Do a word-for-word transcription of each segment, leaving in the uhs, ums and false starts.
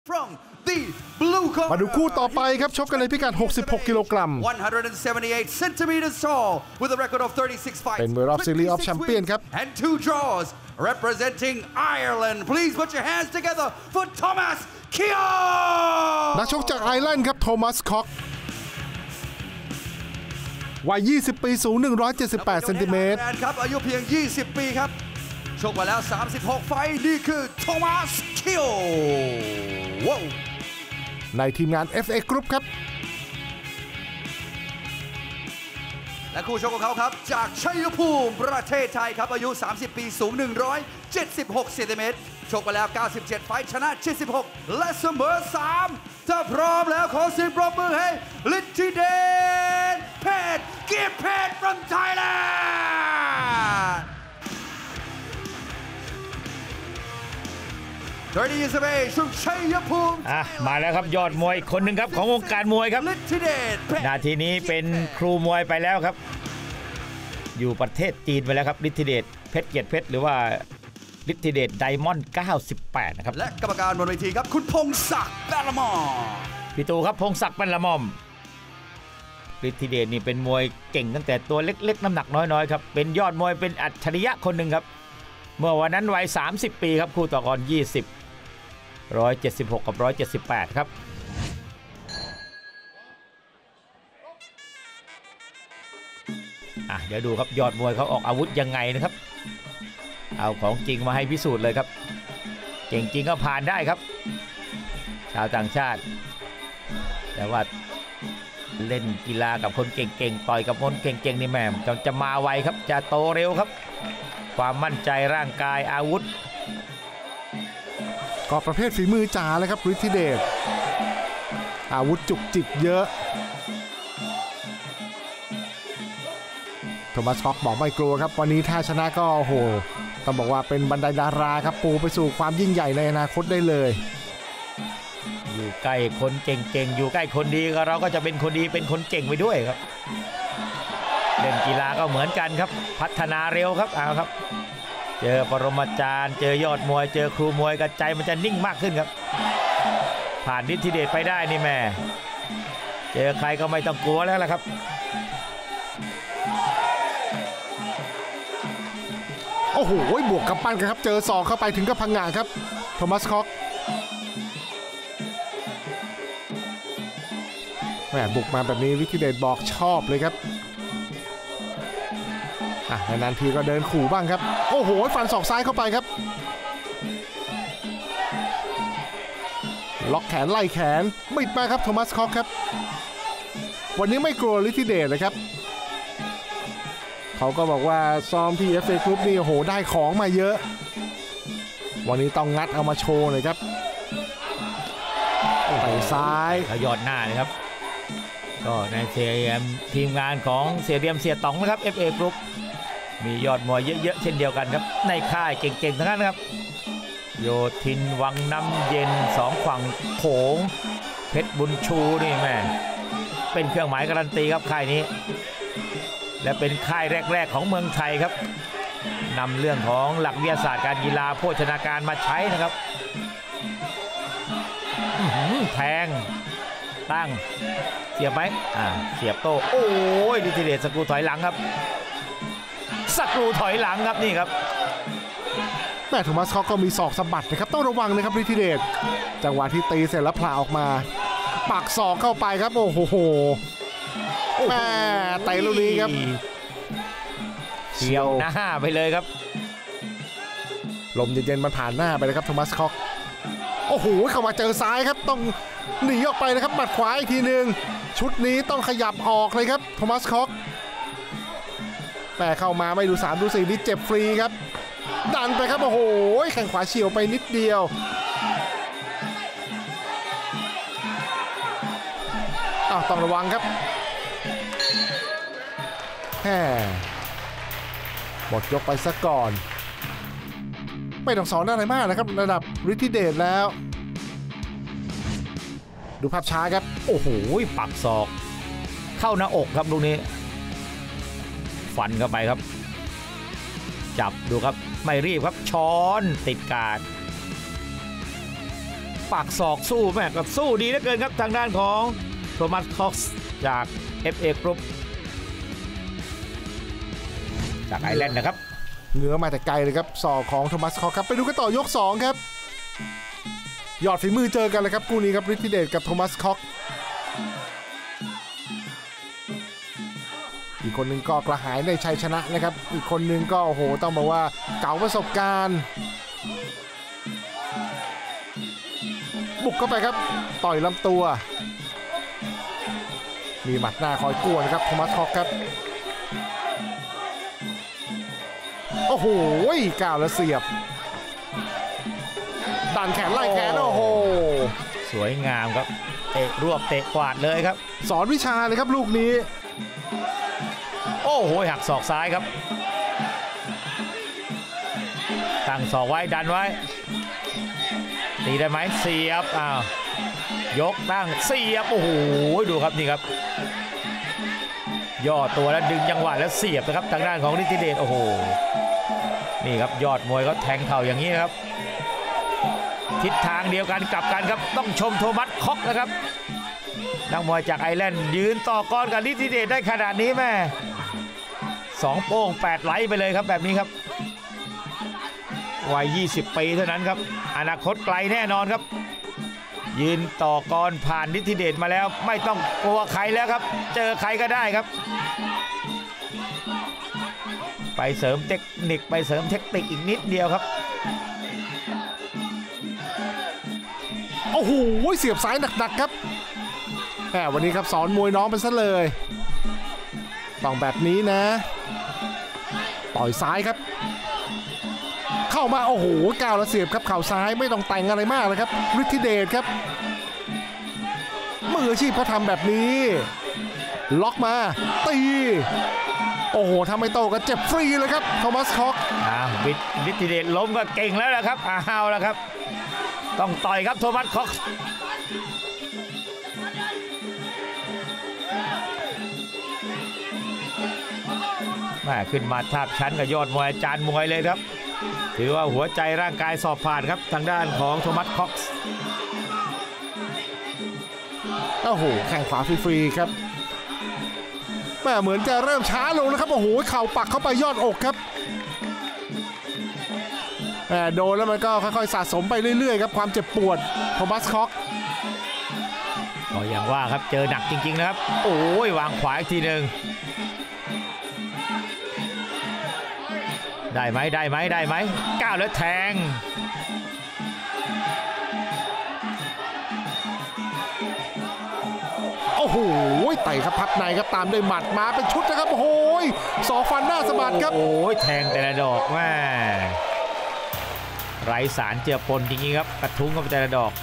มาดูคู่ต่อไปครับชกกันในพิกัดหกสิบหกกิโลกรัมเป็นมวยรอบซีรีส์ออฟแชมเปี้ยนครับ and two draws representing Ireland please put your hands together for Thomas Keogh นักชกจากไอร์แลนด์ครับโทมัสค็อกวัยยี่สิบปีสูงหนึ่งร้อยเจ็ดสิบแปดเซนติเมตรครับอายุเพียงยี่สิบปีครับชกมาแล้วสามสิบหกไฟต์นี่คือโทมัสคิโอว้าวในทีมงาน เอฟ เอ Group ครับและคู่ชกของเขาครับจากชัยภูมิประเทศไทยครับอายุสามสิบปีสูงหนึ่งร้อยเจ็ดสิบหกเซนติเมตรชกมาแล้วเก้าสิบเจ็ดไฟต์ชนะเจ็ดสิบหกและเสมอสามถ้าพร้อมแล้วขอเสียงปรบมือให้ฤทธิเดชเพชรเกียรติเพชร from Thailand thirty years of age from ชัยภูมิอ่ะมาแล้วครับยอดมวยคนหนึ่งครับของวงการมวยครับนาทีนี้เป็นครูมวยไปแล้วครับอยู่ประเทศจีนไปแล้วครับฤทธิเดชเพชรเกียรติเพชรหรือว่าฤทธิเดชไดมอนด์เก้าสิบแปดนะครับและกรรมการบนเวทีครับคุณพงศักดิ์แปนละมอมพี่ตูครับพงศักดิ์แปนละมอมฤทธิเดชนี่เป็นมวยเก่งตั้งแต่ตัวเล็กๆน้ำหนักน้อยๆครับเป็นยอดมวยเป็นอัจฉริยะคนหนึ่งครับเมื่อวันนั้นวัยสามสิบปีครับคู่ต่อกรยี่สิบ หนึ่งร้อยเจ็ดสิบหกกับหนึ่งร้อยเจ็ดสิบแปดครับอ่ะเดี๋ยวดูครับยอดมวยเขาออกอาวุธยังไงนะครับเอาของจริงมาให้พิสูจน์เลยครับเก่งจริงก็ผ่านได้ครับชาวต่างชาติแต่ว่าเล่นกีฬากับคนเก่งๆต่อยกับคนเก่งๆนี่แม่จะจะมาไวครับจะโตเร็วครับความมั่นใจร่างกายอาวุธก็ประเภทฝีมือจ๋าเลยครับฤทธิเดชอาวุธจุกจิกเยอะโทมัสค็อกบอกไม่กลัวครับวันนี้ถ้าชนะก็โอ้โหต้องบอกว่าเป็นบันไดดาราครับปูไปสู่ความยิ่งใหญ่ในอนาคตได้เลยอยู่ใกล้คนเก่งๆอยู่ใกล้คนดีก็เราก็จะเป็นคนดีเป็นคนเก่งไปด้วยครับเล่นกีฬาก็เหมือนกันครับพัฒนาเร็วครับเอาครับเจอปรมาจารย์เจอยอดมวยเจอครูมวยกระใจมันจะนิ่งมากขึ้นครับผ่านฤทธิเดชไปได้นี่แม่เจอใครก็ไม่ต้องกลัวแล้วล่ะครับโอ้โหบวกกับปั้นกันครับเจอศอกเข้าไปถึงกับพังงาครับโทมัสค็อกแหมบุกมาแบบนี้ฤทธิเดชบอกชอบเลยครับอ่ะนานๆทีก็เดินขู่บ้างครับโอ้โหฟันศอกซ้ายเข้าไปครับล็อกแขนไล่แขนบิดมาครับโทมัสค็อกครับวันนี้ไม่กลัวฤทธิเดชเลยครับเขาก็บอกว่าซ้อมที่ เอฟ เอ Group นี่โอ้โหได้ของมาเยอะวันนี้ต้องงัดเอามาโชว์เลยครับไปซ้ายขยอดหน้าเลยครับก็ในเสียมทีมงานของเสียเดียมเสียต๋องนะครับ เอฟ เอ Group มียอดมวยเยอะๆเช่นเดียวกันครับในค่ายเก่งๆทั้งนั้นนะครับโยธินวังน้ำเย็นสองฝั่งโขงเพชรบุญชูนี่แม่เป็นเครื่องหมายการันตีครับค่ายนี้และเป็นค่ายแรกๆของเมืองไทยครับนำเรื่องของหลักวิทยาศาสตร์การกีฬาโภชนาการมาใช้นะครับแทงตั้งเสียบไหมอ่าเสียบโต้โอ้ยฤทธิเดชสกรูถอยหลังครับสกรูถอยหลังครับนี่ครับแม่โทมัสค็อกก็มีศอกสะบัดนะครับต้องระวังนะครับฤทธิเดชจังหวะที่ตีเสร็จแล้วผลาออกมาปักศอกเข้าไปครับโอ้โหแม่เตะลูกนี้ครับเฉียวหน้าไปเลยครับลมเย็นๆมันผ่านหน้าไปเลยครับโทมัสค็อกโอ้โหเข้ามาเจอซ้ายครับต้องหนีออกไปนะครับหมัดขวาอีกทีหนึ่งชุดนี้ต้องขยับออกเลยครับโทมัสค็อกแต่เข้ามาไม่ดูสามดูสี่นี่เจ็บฟรีครับดันไปครับโอ้โหแข้งขวาเฉียวไปนิดเดียวอ้าวต้องระวังครับแหมหมดยกไปซะก่อนไม่ต้องสอนอะไรมากนะครับระดับฤทธิเดชแล้วดูภาพช้าครับโอ้โหปักศอกเข้าหน้าอกครับลูกนี้ฟันเข้าไปครับจับดูครับไม่รีบครับช้อนติดการปักศอกสู้แม่ก็สู้ดีเหลือเกินครับทางด้านของโทมัสค็อกซ์จาก เอฟ เอ Group จากไอร์แลนด์นะครับเหงือมาแต่ไกลเลยครับศอกของโทมัสค็อกครับไปดูกันต่อยกสองครับยอดฝีมือเจอกันเลยครับคู่นี้ครับฤทธิเดชกับโทมัสค็อกอีกคนหนึ่งก็กระหายในชัยชนะนะครับอีกคนหนึ่งก็โอ้โหต้องบอกว่าเก่าประสบการณ์บุกเข้าไปครับต่อยลำตัวมีหมัดหน้าคอยกวนครับโทมัสค็อกครับโอ้โหก้าวแล้วเสียบดันแขนไล่แขนโอ้โหสวยงามครับเตะรวบเตะกวาดเลยครับสอนวิชาเลยครับลูกนี้โอ้โหหักศอกซ้ายครับตั้งศอกไว้ดันไว้ตีได้ไหมเสียบอ้าวยกตั้งเสียบโอ้โหดูครับนี่ครับย่อตัวแล้วดึงจังหวะแล้วเสียบนะครับทางด้านของฤทธิเดชโอ้โหนี่ครับยอดมวยเขาแทงเข่าอย่างนี้นะครับทิศทางเดียวกันกลับกันครับต้องชมโทมัสค็อกนะครับนักมวยจากไอร์แลนด์ยืนต่อกรกับฤทธิเดชได้ขนาดนี้แม่สองโป้งแปดไลท์ไปเลยครับแบบนี้ครับวัยยี่สิบปีเท่านั้นครับอนาคตไกลแน่นอนครับยืนต่อกรผ่านฤทธิเดชมาแล้วไม่ต้องกลัวใครแล้วครับเจอใครก็ได้ครับไปเสริมเทคนิคไปเสริมเทคนิคอีกนิดเดียวครับโอ้โหเสียบซ้ายหนักๆครับแหมวันนี้ครับสอนมวยน้องไปซะเลยต้องแบบนี้นะต่อยซ้ายครับเข้ามาโอ้โหก้าวแล้วเสียบครับเข่าซ้ายไม่ต้องแต่งอะไรมากเลยครับฤทธิเดชครับมืออาชีพเขาทำแบบนี้ล็อกมาตีโอ้โหทำไมโตก็เจ็บฟรีเลยครับโทมัสค็อกอ้าวฤทธิเดชล้มก็เก่งแล้วนะครับอ้าวแล้วครับต้องต่อยครับโทมัสค็อกมาขึ้นมาทาบชั้นกับยอดมวยอาจารย์มวยเลยครับถือว่าหัวใจร่างกายสอบผ่านครับทางด้านของโทมัสค็อกซ์โอ้โหแข้งขวาฟรีๆครับแม่เหมือนจะเริ่มช้าลงแล้วครับโอ้โหเข่าปักเข้าไปยอดอกครับแม่โดนแล้วมันก็ค่อยๆสะสมไปเรื่อยๆครับความเจ็บปวดโทมัสค็อกก็อย่างว่าครับเจอหนักจริงๆนะครับโอ้ยวางขวาอีกทีหนึ่งได้ไหมได้ไหมได้ไหมก้าวแล้วแทงโอ้โหไต่ครับพักในครับตามด้วยหมัดมาเป็นชุดนะครับโอ้โหสองฟันหน้าสะบัดครับโอ้ยแทงแต่ละดอกแม่ไร้สารเจือปนจริงๆครับกระทุ้งเข้าไปแต่ละดอก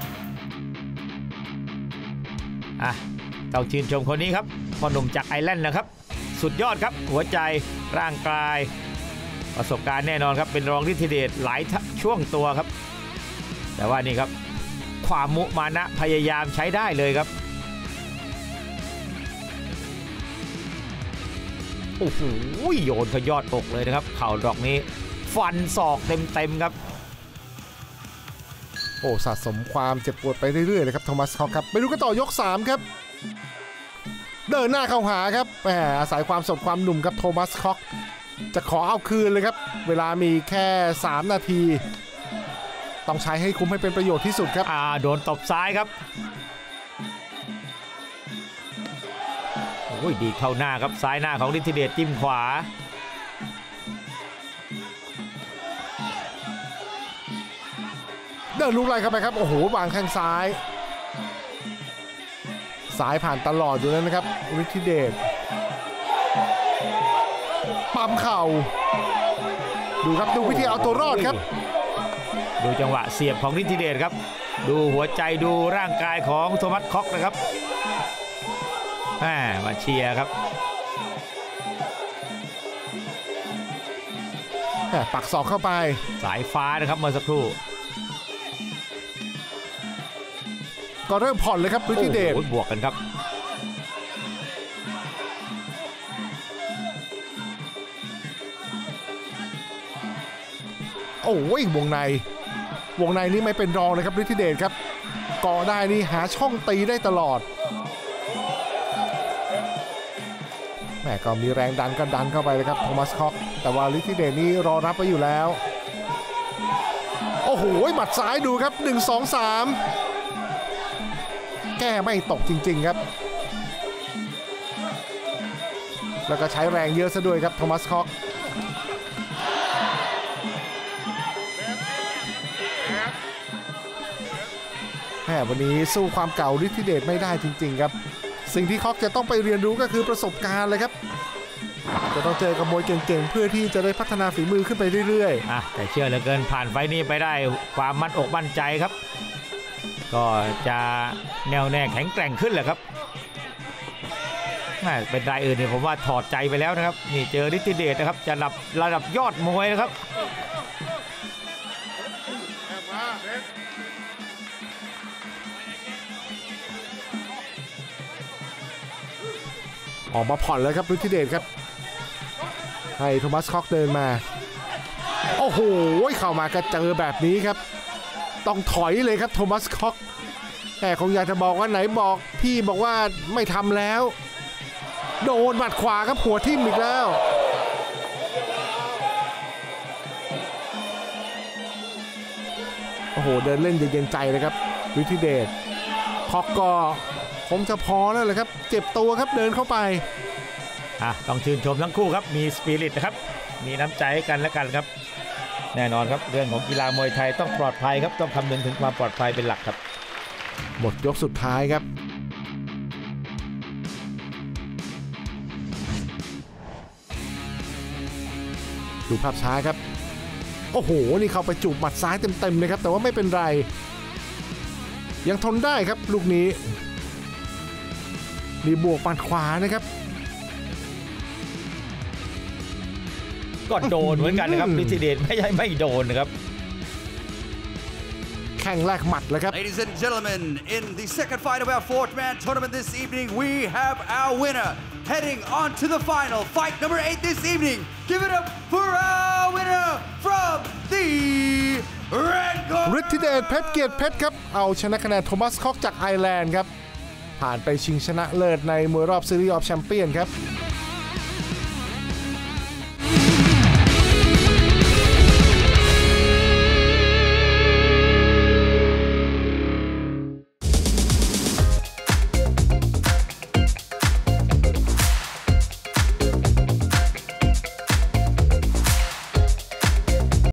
อ่ะต้องชื่นชมคนนี้ครับพ่อหนุ่มจากไอร์แลนด์นะครับสุดยอดครับหัวใจร่างกายประสบการณ์แน่นอนครับเป็นรองฤทธิเดชหลายช่วงตัวครับแต่ว่านี่ครับความมุมานะพยายามใช้ได้เลยครับโอ้โหโยนขยอดอกเลยนะครับเข่าดอกนี้ฟันศอกเต็มๆครับโอ้สะสมความเจ็บปวดไปเรื่อยๆเลยครับโทมัสค็อกครับไปดูกันต่อยกสามครับเดินหน้าเข้าหาครับแหมอาศัยความสดความหนุ่มครับโทมัสค็อกจะขอเอาคืนเลยครับเวลามีแค่สามนาทีต้องใช้ให้คุ้มให้เป็นประโยชน์ที่สุดครับอ่าโดนตบซ้ายครับโอ้ยดีเข้าหน้าครับซ้ายหน้าของฤทธิเดชจิ้มขวาเดินลุกไล่เข้าไปครับโอ้โหวางแข้งซ้ายซ้ายผ่านตลอดอยู่แล้วนะครับฤทธิเดชปั๊มเข่าดูครับดูวิธีเอาตัวรอดครับดูจังหวะเสียบของฤทธิเดชครับดูหัวใจดูร่างกายของโทมัสค็อกนะครับมาเชียร์ครับปักศอกเข้าไปสายฟ้านะครับเมื่อสักครู่ก็เริ่มผ่อนเลยครับฤทธิเดชบวกกันครับโอ้ยวงในวงในนี่ไม่เป็นรองเลยครับฤทธิเดชครับเกาะได้นี่หาช่องตีได้ตลอดแม่ก็มีแรงดันก็ดันเข้าไปเลยครับโทมัสคอกแต่ว่าฤทธิเดชนี่รอรับไปอยู่แล้วโอ้โหหมัดซ้ายดูครับหนึ่ง สอง สามแก้ไม่ตกจริงๆครับแล้วก็ใช้แรงเยอะซะด้วยครับโทมัสคอกแม่วันนี้สู้ความเก่าฤทธิเดชไม่ได้จริงๆครับสิ่งที่คอกจะต้องไปเรียนรู้ก็คือประสบการณ์เลยครับจะต้องเจอกับมวยเก่งๆเพื่อที่จะได้พัฒนาฝีมือขึ้นไปเรื่อยๆอ่ะแต่เชื่อเหลือเกินผ่านไฟนี้ไปได้ความมั่นอกมั่นใจครับก็จะแน่วแน่แข็งแกร่งขึ้นแหละครับเป็นรายอื่นเนี่ยผมว่าถอดใจไปแล้วนะครับนี่เจอฤทธิเดชนะครับจะระดับระดับยอดมวยนะครับออกมาผ่อนแล้วครับฤทธิเดชครับให้โทมัสคอกเดินมาโอ้โหเข้ามาก็เจอแบบนี้ครับต้องถอยเลยครับโทมัสคอกแต่คงอยากจะบอกว่าไหนบอกพี่บอกว่าไม่ทำแล้วโดนหมัดขวาครับหัวทิ่มอีกแล้วโอ้โหเดินเล่นเย็นใจเลยครับฤทธิเดชคอกก็คงจะพอแล้วเลยครับเจ็บตัวครับเดินเข้าไปอ่ะต้องชื่นชมทั้งคู่ครับมีสปิริตนะครับมีน้ำใจกันและกันครับแน่นอนครับเรื่องของกีฬามวยไทยต้องปลอดภัยครับต้องคำนึงถึงความปลอดภัยเป็นหลักครับหมดยกสุดท้ายครับดูภาพช้าครับโอ้โหนี่เข้าไปจูบหมัดซ้ายเต็มๆเลยครับแต่ว่าไม่เป็นไรยังทนได้ครับลูกนี้มีบวกปัดขวานะครับก็โดนเหมือนกันนะครับฤทธิเดชไม่ใช่ไม่โดนนะครับแข่งแรกหมัดแล้วครับ Ladies and gentlemen, in the second fight of our fourth man tournament this evening, we have our winner heading on to the final fight number eight this evening. Give it up for our winner from the red corner. ฤทธิเดชเพชรเกียรติเพชรครับเอาชนะคะแนนโทมัสคอกจากไอร์แลนด์ครับผ่านไปชิงชนะเลิศในมวยรอบซีรีส์ออฟแชมเปี้ยนครับ